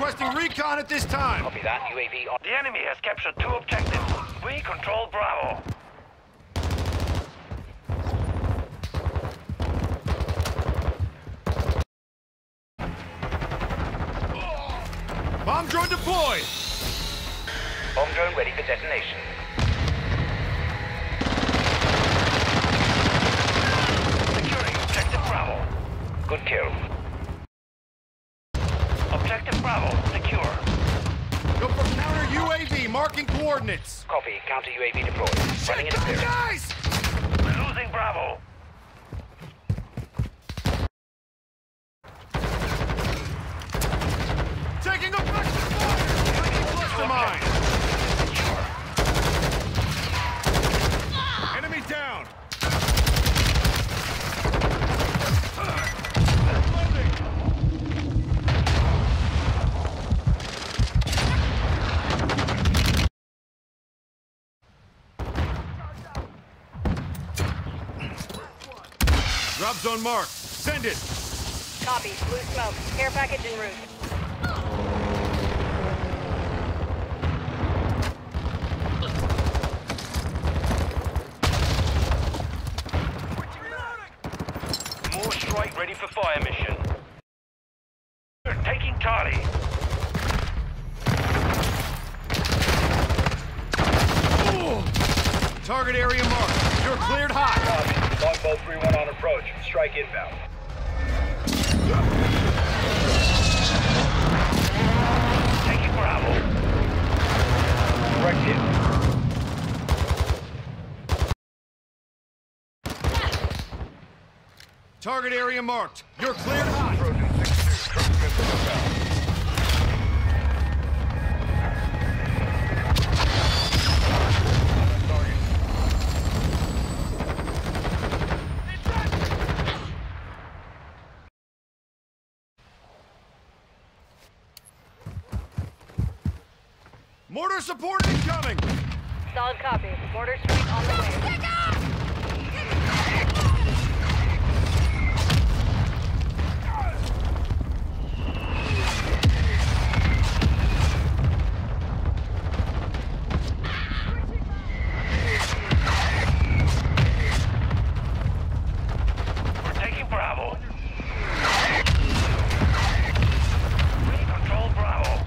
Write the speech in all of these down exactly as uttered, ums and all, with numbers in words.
Requesting recon at this time. Copy that. U A V on. The enemy has captured two objectives. We control Bravo. Bomb drone deployed. Bomb drone ready for detonation. Securing objective Bravo. Good kill. Objective Bravo secure. Go for counter U A V, marking coordinates. Copy. Counter U A V deployed. Running Shit, interference. guys! We're losing Bravo. Taking effective fire! Cluster mine! Enemy down! Drop zone marked. Send it! Copy. Blue smoke. Care package en route. More strike ready for fire mission. We're taking Charlie. Ooh. Target area marked. You're cleared hot. Copy. Longbow three one on approach. Strike inbound. Taking Bravo. Direct hit. Target area marked. You're cleared hot. Trojan six two. Trust missile inbound. Mortar support incoming! Solid copy. Mortar strike on the way. We're taking Bravo. We control Bravo.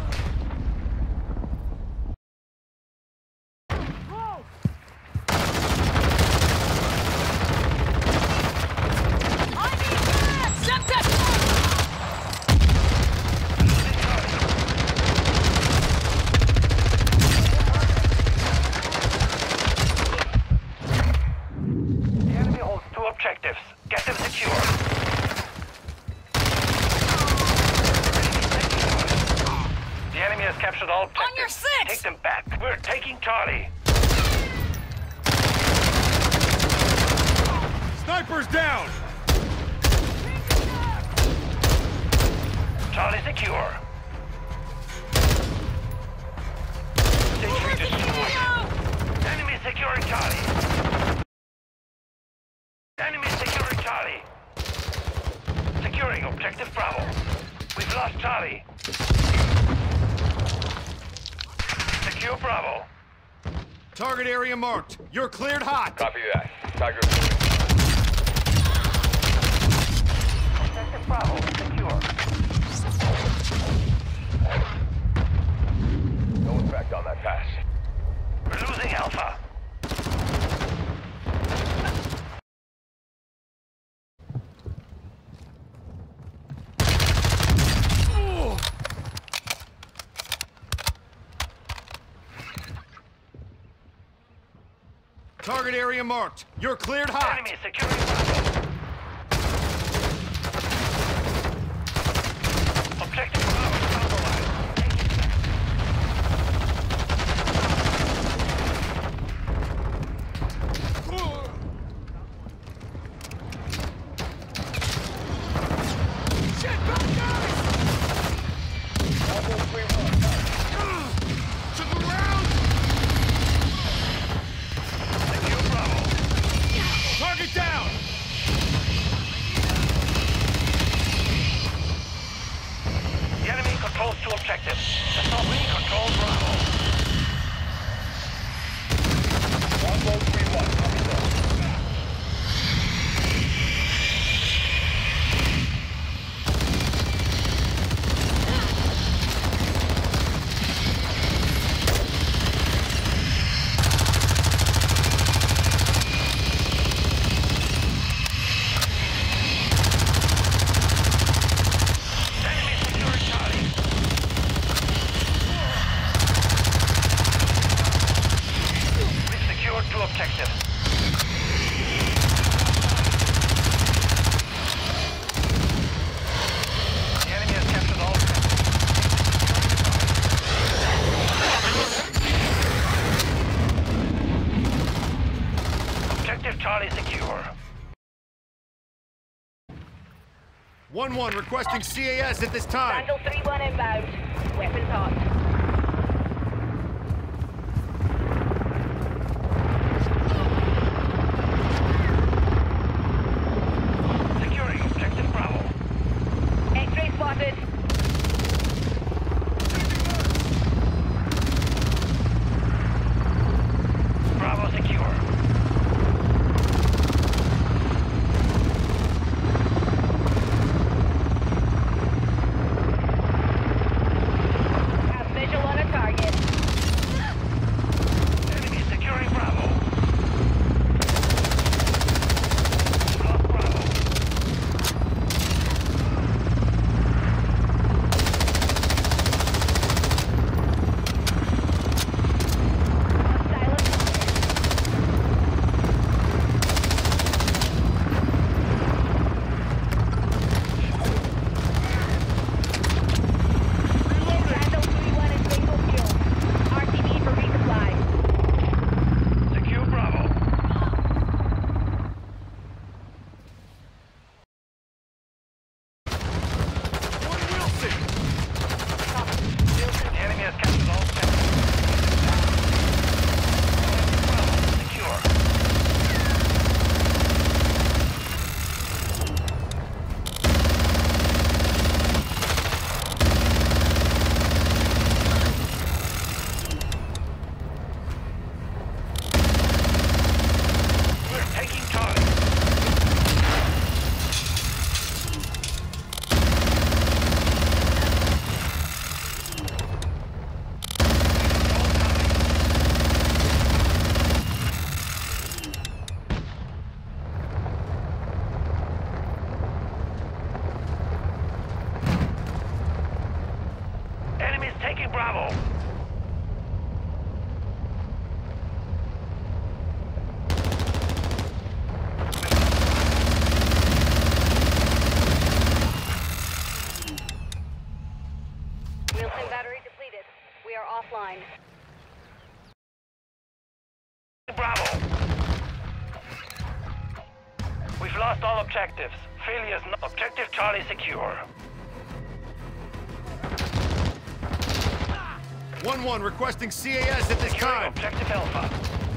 The enemy holds two objectives. Get them secure. The enemy has captured all objectives. On your six! Take them back. We're taking Charlie. Snipers down! Charlie secure. Sentry destroyed. Enemy securing Charlie. Enemy securing Charlie. Securing objective Bravo. We've lost Charlie. Secure Bravo. Target area marked. You're cleared hot. Copy that. Tiger. Objective Bravo secure. No effect on that pass. We're losing Alpha. Ooh. Target area marked. You're cleared hot. Enemy securing Bravo. Objective Bravo compromised. Shit, bad guys! Longbow three one. To the ground! Secure Bravo. Target down! objective. The Sovereign controls Bravo. Bravo three one, copy that. Charlie secure. one one requesting C A S at this time. Vandal three one inbound. Weapons hot. Securing objective Bravo. X-ray spotted. Bravo secure. Have visual on a target. Enemy securing Bravo. Lost Bravo. Silence. Vandal three one is single fuel. R T B for resupply. Secure Bravo. One Wilson! The enemy has captured all objectives. Bravo secure. We're taking Charlie. Enemies taking Bravo. Wilson battery depleted. We are offline. Bravo. We've lost all objectives. Failures. No- Objective Charlie secure. one one requesting C A S at this Securing time. objective Alpha.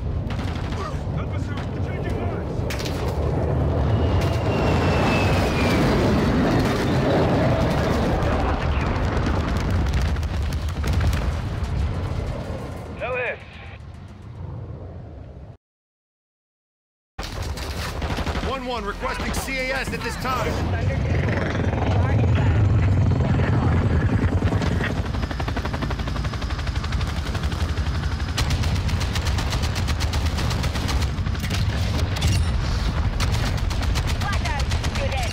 Alpha secure. No hits. one one requesting C A S at this time. Thunder two four. Star inbound. Weapons hot. Blackout. Good hit.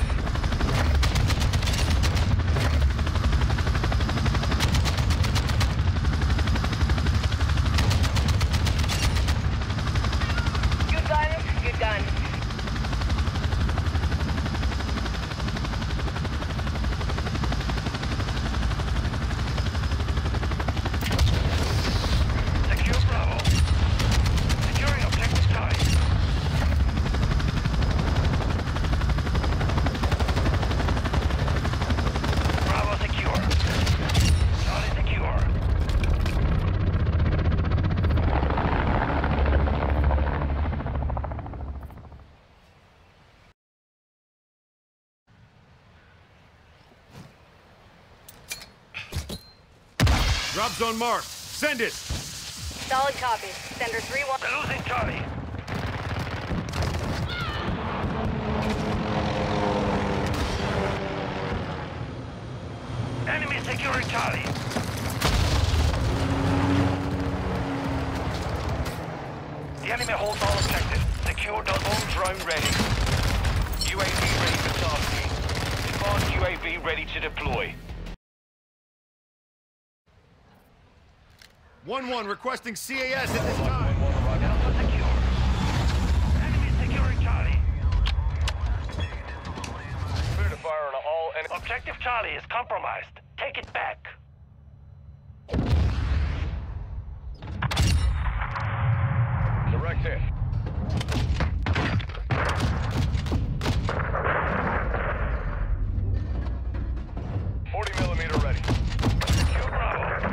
Good gun. Good gun. Drop zone marked. Send it. Solid copy. Sender three one. They're losing Charlie. Enemy securing Charlie. The enemy holds all objectives. Secure those. Bomb drone ready. U A V ready for tasking. Advanced U A V ready to deploy. one one requesting C A S at this time. Delta secure. Enemy securing Charlie. Clear to fire on all enemy. Objective Charlie is compromised. Take it back. Direct hit. forty millimeter ready. Secure Bravo.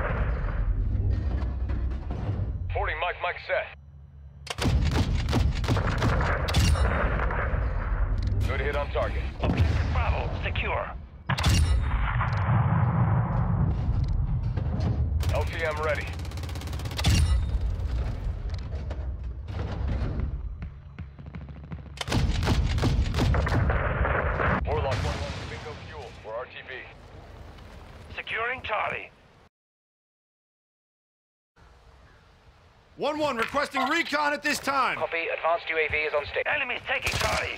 forty Mike Mike set. Good hit on target. Objective Bravo secure. L T M ready. Warlock one one bingo fuel for R T B. Securing Charlie. one one requesting recon at this time. Copy. Advanced U A V is on station. Enemies taking Charlie.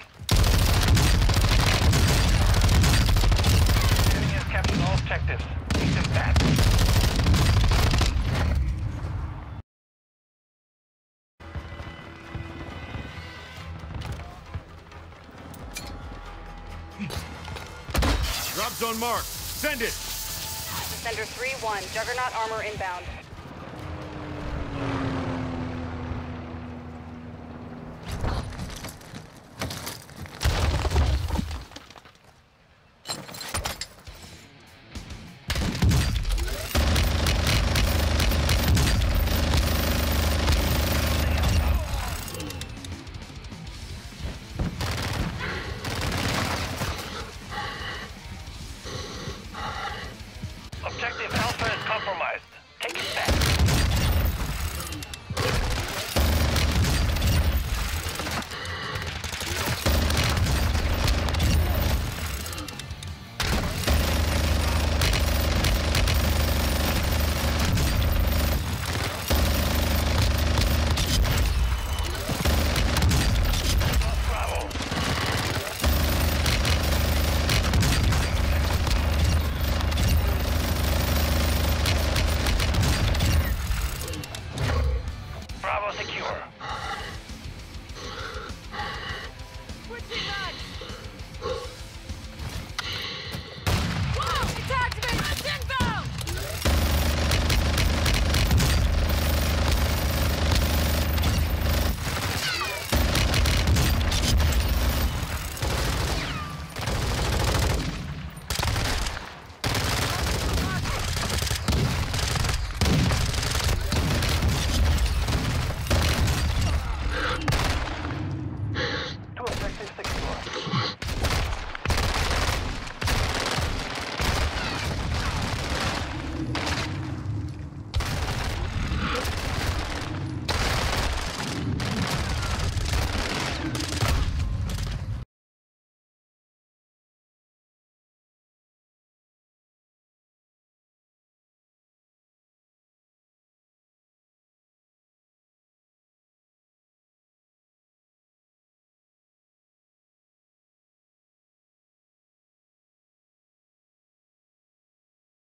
Enemy has captured all objectives. Take them back. Drop zone marked. Send it. Sender three one. Juggernaut armor inbound. Objective Alpha is compromised. Take it back. Bravo. Bravo secure. Switching back.